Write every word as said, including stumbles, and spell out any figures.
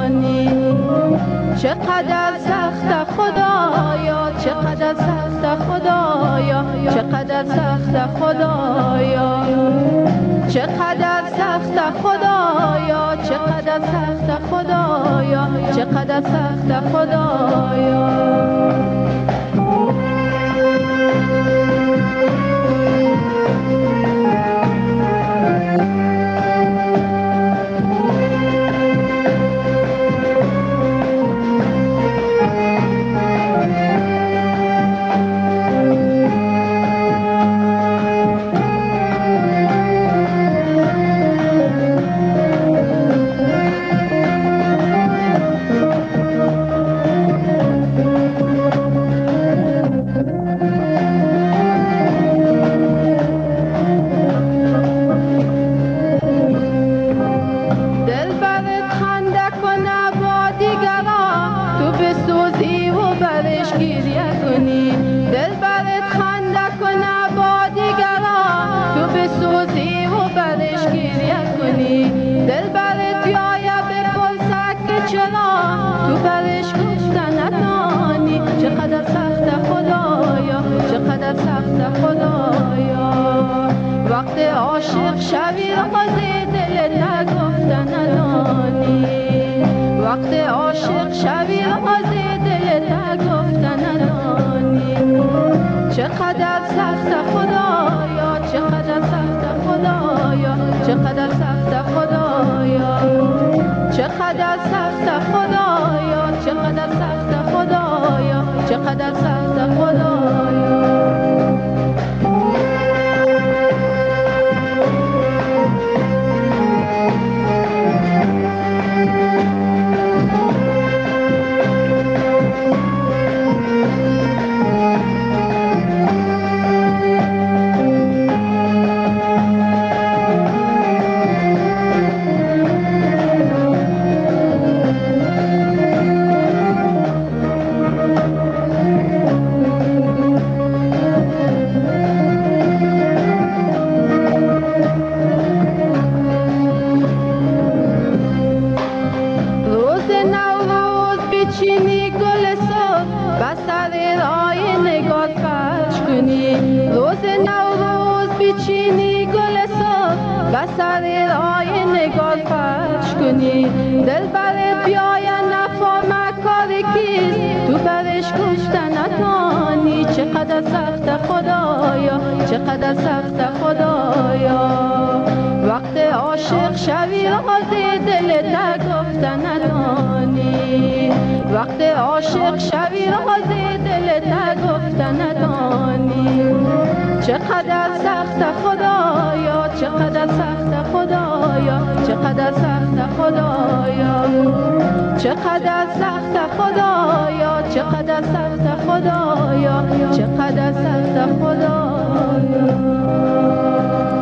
ندانی. چقدر سخت خدایا، چقدر سخت خدایا، چقدر سخت خدایا، چقدر سخت خدایا، چقدر سخت خدایا، چقدر سخت خدایا. چقدر سخت خدایا، چقدر سخت خدایا. وقت عاشق شوی غازی دل نگفتن ندانی. وقت عاشق شوی غازی دل نگفتن ندانی. چقدر سخت خدایا، چقدر سخت خدایا، چقدر سخت خدایا، چقدر سخت خدایا، چقدر سخت خدایا، چقدر سخت خدایا. چینی گل سرخ بستر رای نگار فرش کنی. روز نوروز بیچینی گل سرخ بستر رای نگار فرش کنی. دل برت بیاید نفا مکار کیست، تو برش گفتن ندانی. چقدر سخت خدایا، چقدر سخت خدایا. وقت عاشق شوی غازی دل نگفتن ندانی. وقت عاشق شوی غازی دل نگفتن ندانی. چقدر سخت خدایا، چقدر سخت خدایا، چقدر سخت خدایا، چقدر سخت خدایا، چقدر سخت خدایا، چقدر سخت خدایا.